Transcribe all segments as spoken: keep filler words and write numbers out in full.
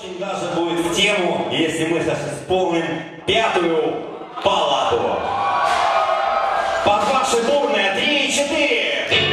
Очень даже будет в тему, если мы сейчас исполним пятую палату. Под ваши бурные три и четыре.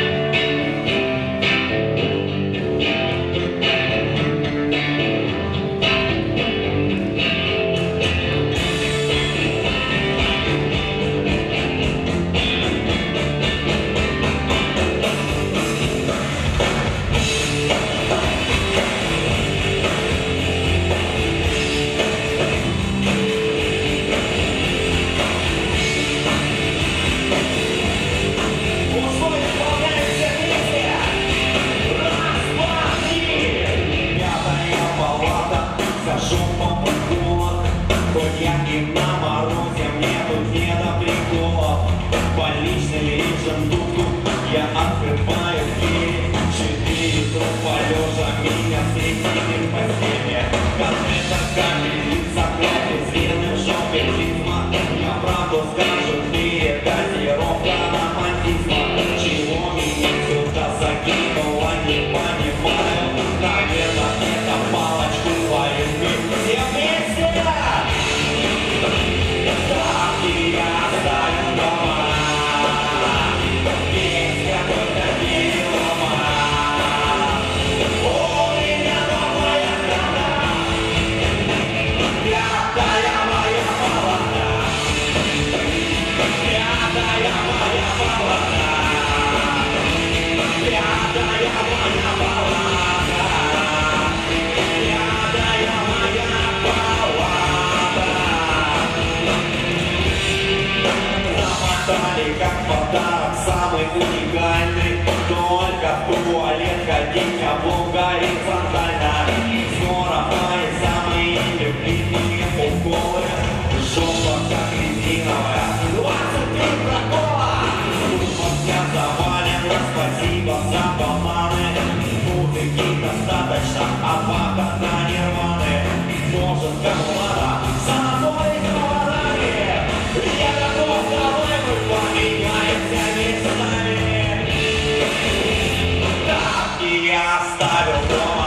Как подарок самый уникальный, только в туалет ходить, а в горизонтально. Снова мои самые любимые уколы, жопа как резиновая, двадцать три прокола. Тут вся завалена, спасибо за бананы, музыки достаточно, а папа на нирваны. Может, как влада, золотой говорами, я готов, давай мы поменяемся местами. Так и я оставил дома.